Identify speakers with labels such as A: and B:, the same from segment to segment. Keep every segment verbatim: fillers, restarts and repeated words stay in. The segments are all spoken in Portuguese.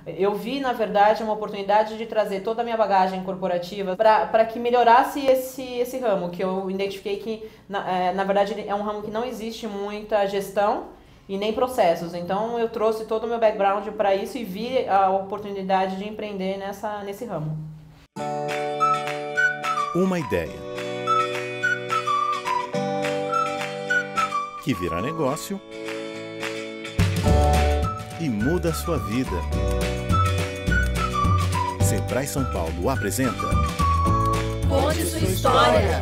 A: Eu vi, na verdade, uma oportunidade de trazer toda a minha bagagem corporativa para que melhorasse esse, esse ramo, que eu identifiquei que, na, é, na verdade, é um ramo que não existe muita gestão e nem processos. Então, eu trouxe todo o meu background para isso e vi a oportunidade de empreender nessa, nesse ramo.
B: Uma ideia que vira negócio e muda a sua vida. Sebrae São Paulo apresenta
C: Conte sua história.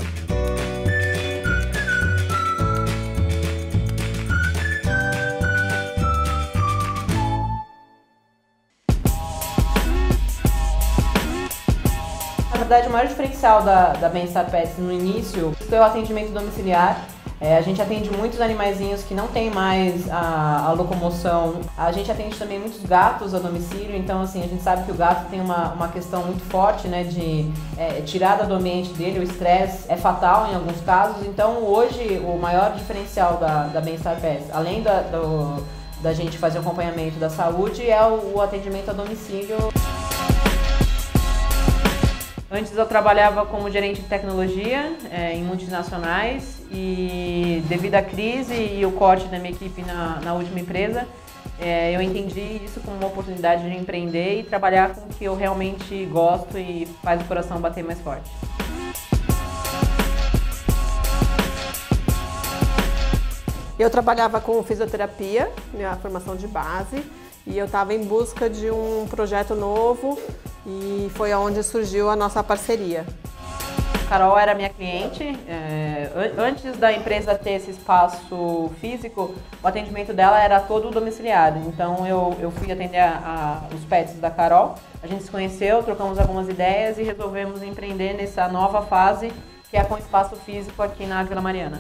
A: Na verdade, o maior diferencial da, da Bem-Estar Pets no início foi o atendimento domiciliar. É, a gente atende muitos animaizinhos que não tem mais a, a locomoção. A gente atende também muitos gatos a domicílio, então assim, a gente sabe que o gato tem uma, uma questão muito forte, né, de é, tirada do ambiente dele, o estresse é fatal em alguns casos. Então hoje o maior diferencial da, da Bem-Estar Pets, além da, do, da gente fazer o acompanhamento da saúde, é o, o atendimento a domicílio. Antes eu trabalhava como gerente de tecnologia é, em multinacionais e devido à crise e o corte da minha equipe na, na última empresa, é, eu entendi isso como uma oportunidade de empreender e trabalhar com o que eu realmente gosto e faz o coração bater mais forte.
D: Eu trabalhava com fisioterapia, minha formação de base, e eu estava em busca de um projeto novo e foi onde surgiu a nossa parceria.
A: A Carol era minha cliente. É, antes da empresa ter esse espaço físico, o atendimento dela era todo domiciliado. Então eu, eu fui atender a, a, os pets da Carol, a gente se conheceu, trocamos algumas ideias e resolvemos empreender nessa nova fase que é com espaço físico aqui na Vila Mariana.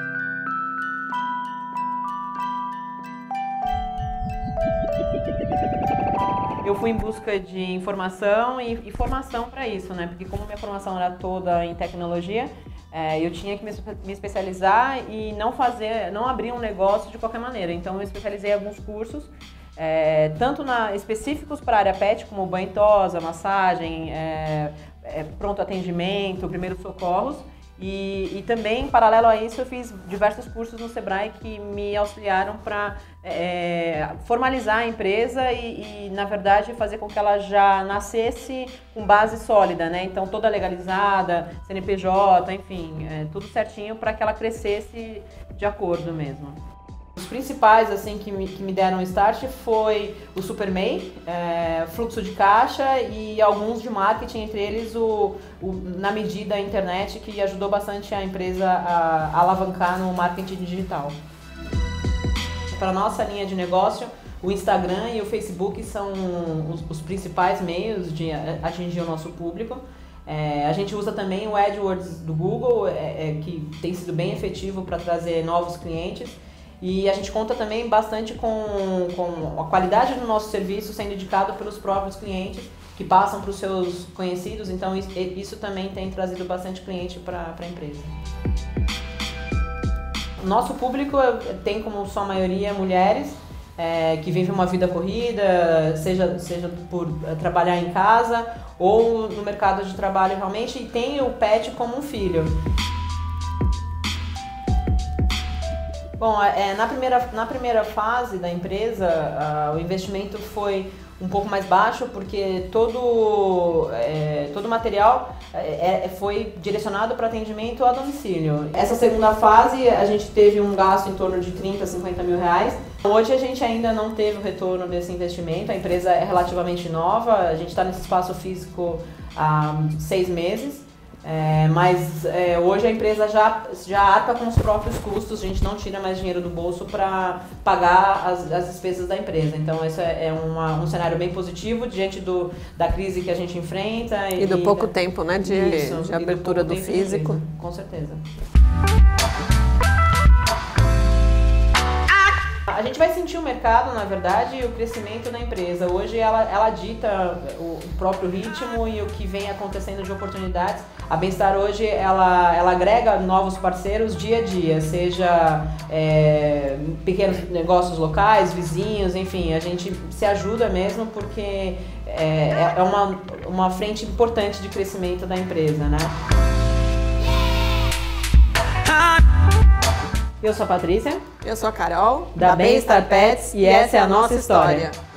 A: Eu fui em busca de informação e, e formação para isso, né? Porque como minha formação era toda em tecnologia, é, eu tinha que me, me especializar e não fazer, não abrir um negócio de qualquer maneira. Então eu especializei em alguns cursos, é, tanto na, específicos para a área pet, como banho e tosa, massagem, é, é, pronto atendimento, primeiros socorros. E, e também, em paralelo a isso, eu fiz diversos cursos no Sebrae que me auxiliaram para é, formalizar a empresa e, e, na verdade, fazer com que ela já nascesse com base sólida, né? Então, toda legalizada, C N P J, enfim, é, tudo certinho para que ela crescesse de acordo mesmo. Os principais assim, que, me, que me deram start foi o SuperMEI, é, fluxo de caixa e alguns de marketing, entre eles o, o Na Medida a internet, que ajudou bastante a empresa a, a alavancar no marketing digital. Para a nossa linha de negócio, o Instagram e o Facebook são os, os principais meios de atingir o nosso público. É, a gente usa também o AdWords do Google, é, é, que tem sido bem efetivo para trazer novos clientes. E a gente conta também bastante com, com a qualidade do nosso serviço sendo indicado pelos próprios clientes que passam para os seus conhecidos, então isso, isso também tem trazido bastante cliente para a empresa. O nosso público tem como sua maioria mulheres é, que vivem uma vida corrida, seja, seja por trabalhar em casa ou no mercado de trabalho realmente, e tem o pet como um filho. Bom, é, na, primeira, na primeira fase da empresa, uh, o investimento foi um pouco mais baixo, porque todo, é, todo o material é, foi direcionado para atendimento a domicílio. Essa segunda fase, a gente teve um gasto em torno de trinta, cinquenta mil reais. Hoje a gente ainda não teve o retorno desse investimento, a empresa é relativamente nova, a gente está nesse espaço físico há seis meses. É, mas é, hoje a empresa já, já arca com os próprios custos, a gente não tira mais dinheiro do bolso para pagar as, as despesas da empresa. Então esse é, é uma, um cenário bem positivo diante do, da crise que a gente enfrenta.
D: E, e do pouco da, tempo, né, de, isso, de abertura do, do físico.
A: Com certeza. A gente vai sentir o mercado, na verdade, e o crescimento da empresa. Hoje ela, ela dita o próprio ritmo e o que vem acontecendo de oportunidades. A Bem-Estar hoje, ela, ela agrega novos parceiros dia a dia, seja é, pequenos negócios locais, vizinhos, enfim, a gente se ajuda mesmo porque é, é uma, uma frente importante de crescimento da empresa, né? Eu sou a Patrícia.
D: Eu sou a Carol,
A: da Bem-Estar Pets, e essa é a nossa história.